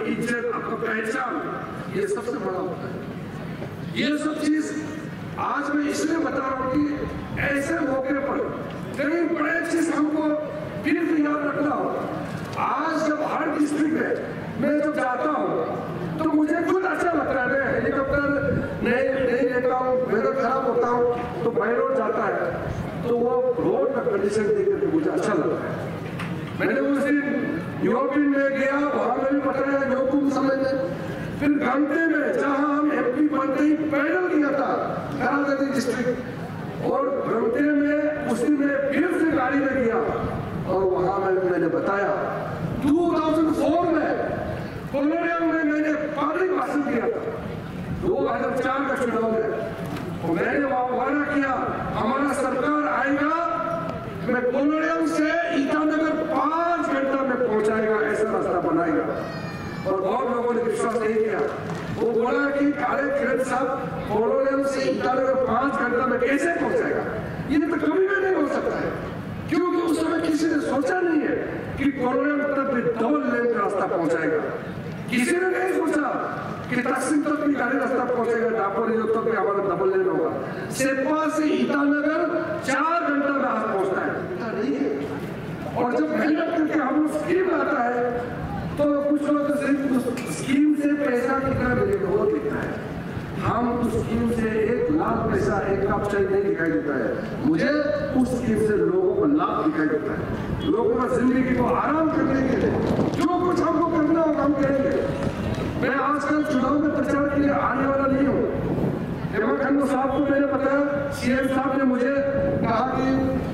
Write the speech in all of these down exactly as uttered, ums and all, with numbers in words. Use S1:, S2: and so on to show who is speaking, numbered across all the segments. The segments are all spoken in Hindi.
S1: इज्जत, आपका पहचान, ये सबसे बड़ा होता है। ये सब चीज आज मैं इसलिए बता रहा हूँ कि ऐसे मौके पर कई बड़े चीज हमको फिर याद रखना हो। आज जब हर डिस्ट्रिक्ट में मैं जब जाता हूँ तो मुझे खुद अच्छा लगता है। मैं हेलीकॉप्टर नहीं नहीं लेता हूँ, वेदर खराब होता हूँ तो बाई रोड जाता है तो वो रोड का कंडीशन देख करके मुझे अच्छा लगता है। मैंने उस दिन यूरोपियन में गया, वहां में भी पकड़ा है यूरोप समय में, फिर घंटे में जहां हम एमपी बनते ही पैदल किया था कराची डिस्ट्रिक्ट, और घंटे में उसी में फिर से गाड़ी में गया और वहां में मैंने बताया दो हज़ार चार में कोलोनियल में मैंने पब्लिक भाषण किया था दो हज़ार चार का चुनाव में, और मैंने वहां वादा किया हमारा सरकार आएगा, मैं कोलोनियल से ईटानगर पांच घंटा में पहुंचाएगा, ऐसा रास्ता बनाएगा। और बहुत लोगों ने विश्वास नहीं किया। वो बोला कि काले किरण साहब कोलोनियल से ईटानगर पांच घंटा में कैसे पहुंचाएगा, ये तो कभी भी नहीं हो सकता है, क्योंकि उस समय किसी ने सोचा नहीं है कि कोलोनियल तक भी डबल लेन का रास्ता पहुंचाएगा। किसी ने नहीं सोचा कि तकसीम तक भी गाड़ी रास्ता पहुंचेगा, दापोरिजो तक भी हमारा डबल लेन होगा। सेप्पा से ईटानगर चार घंटा में आज पहुंचता है, नहीं है। और जब मेहनत करके हम लोग स्कीम आता है तो कुछ लोग सिर्फ स्कीम से पैसा कितना मिलेगा वो दिखता है, हम उस स्कीम से एक लाख पैसा एक कप चाय नहीं दिखाई देता है। मुझे उस स्कीम से लोगों को लाभ दिखाई देता है, लोगों का जिंदगी को आराम करने के लिए जो कुछ हमको करना होगा हम करेंगे। मैं आजकल चुनाव में प्रचार के लिए आने वाला नहीं हूँ। हेमा खन्ना साहब को मैंने बताया, सीएम साहब ने मुझे कहा कि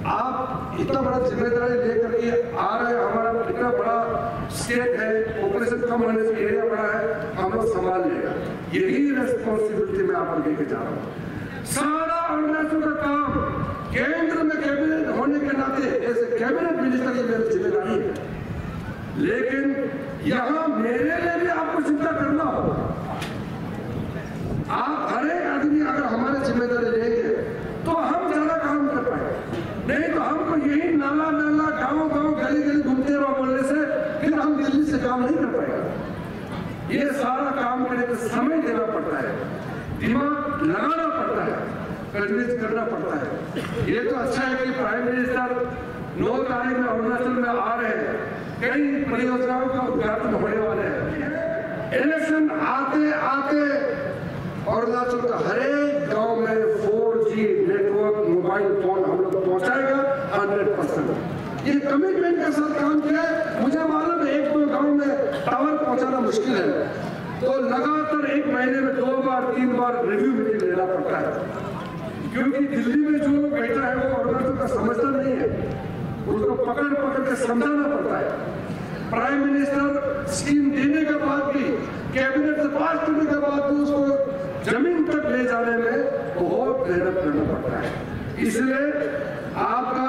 S1: आप इतना बड़ा जिम्मेदारी लेकर के आ रहे हैं, हमारा इतना बड़ा स्टेट है, पॉपुलेशन कम होने से एरिया बड़ा है, हम लोग संभाल लेगा। यही रेस्पॉन्सिबिलिटी मैं आपको लेके जा रहा हूँ। सारा अरुणाचल का काम केंद्र में कैबिनेट होने के नाते एज ए कैबिनेट मिनिस्टर ये मेरी जिम्मेदारी है, लेकिन यहाँ मेरे लिए भी आपको चिंता करना होगा। आप हर एक आदमी अगर हमारी जिम्मेदारी लेंगे तो हम ज्यादा काम कर पाएंगे, नहीं तो हमको यही नाला नाला गाँव गाँव गली गली घूमते रहो बोलने से फिर हम दिल्ली से काम नहीं कर पाएंगे। ये सारा काम करने का समय देना पड़ता है, दिमाग लगाना पड़ता है, कन्विंस करना पड़ता है। ये तो अच्छा है कि प्राइम मिनिस्टर नौ तारीख में अरुणाचल में आ रहे हैं, कई परियोजनाओं का उद्घाटन होने वाले हैं। इलेक्शन आते आते अरुणाचल का हर एक गांव में four G network mobile phone हम लोग पहुंचाएगा हंड्रेड परसेंट। ये कमिटमेंट के साथ काम किया है। मुझे मालूम है एक दो गांव में टावर पहुंचाना मुश्किल है, तो लगातार एक महीने में दो बार तीन बार रिव्यू मीटिंग लेना पड़ता है, क्योंकि दिल्ली में जो लोग बैठा है वो अरुणाचल का समझता नहीं है, उसको पकड़ पकड़ के समझाना पड़ता है। प्राइम मिनिस्टर स्कीम देने के बाद भी, कैबिनेट से पास करने के बाद भी उसको जमीन तक ले जाने में बहुत मेहनत करना पड़ता है। इसलिए आपका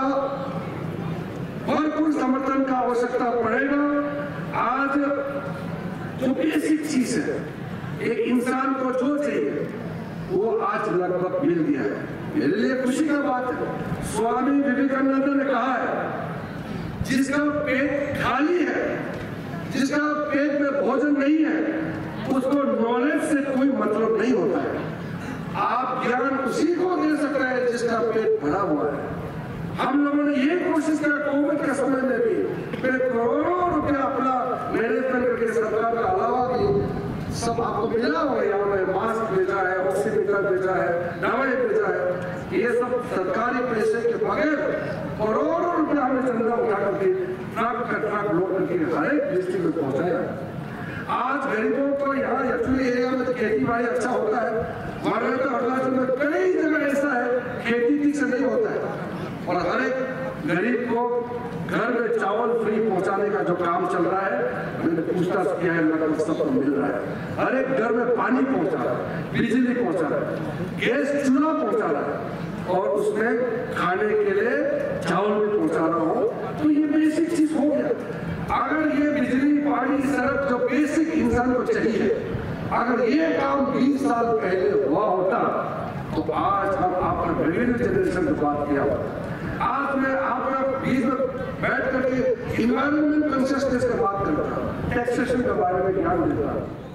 S1: भरपूर समर्थन का आवश्यकता पड़ेगा। आज जो बेसिक चीज है एक इंसान को जो चाहिए वो आज लगभग मिल गया है। मेरे लिए खुशी का बात है, स्वामी विवेकानंद ने कहा है जिसका पेट खाली है, जिसका पेट में भोजन नहीं है, उसको नॉलेज से कोई मतलब नहीं होता है। आप ज्ञान उसी को दे सकता है जिसका पेट भरा हुआ है। हम लोगों ने ये कोशिश किया कोविड के समय में भी, फिर करोड़ों रुपया अपना मैनेजमेंट करके सरकार का अलावा भी सब आपको मिला हुआ है। यहाँ में मास्क भेजा है, ऑक्सीमीटर भेजा है, दवाई भेजा है, ये सब सरकारी पैसे के बगैर करोड़ों रुपया हमने चंदा उठा करके ट्रक का ट्रक लोड करके हर एक डिस्ट्रिक्ट में पहुंचाया। आज गरीबों को यहाँ एक्चुअली एरिया में तो खेती बाड़ी अच्छा होता है, हमारे तो अरुणाचल में कई जगह ऐसा है खेती ठीक से नहीं होता है, और हर एक गरीब को घर में चावल फ्री पहुंचाने का जो काम चल रहा है, मैंने पूछताछ किया है, लगभग सबको मिल रहा है। हर एक घर में पानी पहुंचा रहा है, बिजली पहुंचा रहा है, गैस चूल्हा पहुंचा रहा है, और उसमें खाने के लिए चावल भी पहुंचा रहा हो, तो ये बेसिक चीज हो गया। अगर ये बिजली पानी सड़क जो बेसिक इंसान को चाहिए, अगर ये काम बीस साल पहले हुआ होता तो आज हम आपने विभिन्न जनरेशन की बात किया होता। आज मैं आपका बीच में बैठ करके इन्वायरमेंट कॉन्शियसनेस की बात करता हूँ, टैक्सेशन के बारे में ज्ञान देता हूँ।